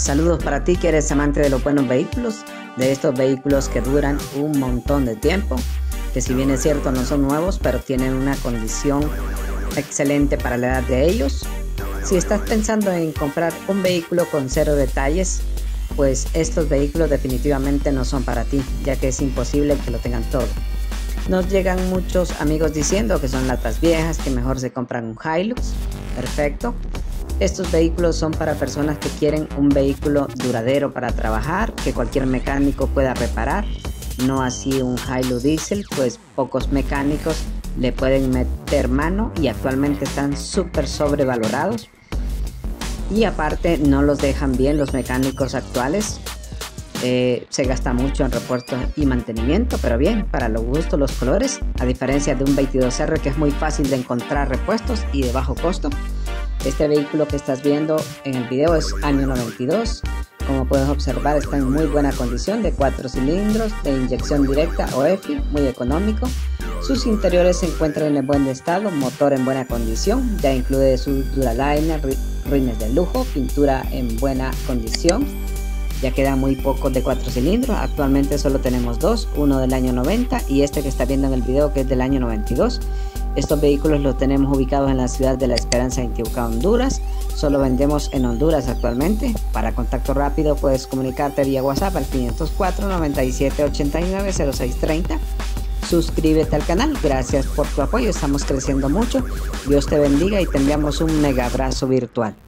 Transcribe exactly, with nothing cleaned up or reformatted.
Saludos para ti que eres amante de los buenos vehículos, de estos vehículos que duran un montón de tiempo, que si bien es cierto no son nuevos, pero tienen una condición excelente para la edad de ellos. Si estás pensando en comprar un vehículo con cero detalles, pues estos vehículos definitivamente no son para ti, ya que es imposible que lo tengan todo. Nos llegan muchos amigos diciendo que son latas viejas, que mejor se compran un Hilux. Perfecto. Estos vehículos son para personas que quieren un vehículo duradero para trabajar, que cualquier mecánico pueda reparar. No así un Hilux Diesel, pues pocos mecánicos le pueden meter mano y actualmente están súper sobrevalorados. Y aparte no los dejan bien los mecánicos actuales. Eh, se gasta mucho en repuestos y mantenimiento, pero bien, para los gustos, los colores, a diferencia de un veintidós R que es muy fácil de encontrar repuestos y de bajo costo. Este vehículo que estás viendo en el video es año noventa y dos. Como puedes observar, está en muy buena condición, de cuatro cilindros, de inyección directa o E F I, muy económico. Sus interiores se encuentran en buen estado, motor en buena condición, ya incluye su Duraliner, rines de lujo, pintura en buena condición. Ya quedan muy pocos de cuatro cilindros, actualmente solo tenemos dos, uno del año noventa y este que está viendo en el video que es del año noventa y dos. Estos vehículos los tenemos ubicados en la ciudad de La Esperanza, Intibucá, Honduras. Solo vendemos en Honduras actualmente. Para contacto rápido puedes comunicarte vía WhatsApp al quinientos cuatro, noventa y siete, ochenta y nueve, cero seis treinta. Suscríbete al canal, gracias por tu apoyo, estamos creciendo mucho. Dios te bendiga y te enviamos un mega abrazo virtual.